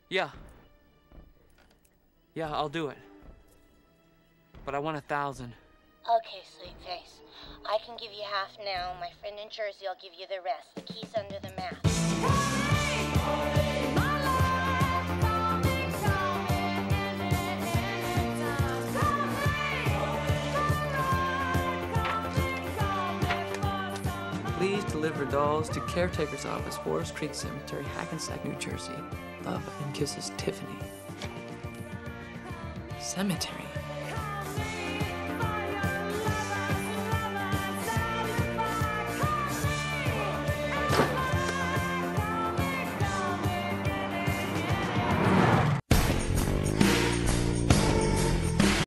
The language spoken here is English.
Yeah. Yeah, I'll do it. But I want 1,000. Okay, sweet face. I can give you half now. My friend in Jersey will give you the rest. The key's under the mat. Please deliver dolls to caretaker's office, Forest Creek Cemetery, Hackensack, New Jersey. Love and kisses, Tiffany. Cemetery?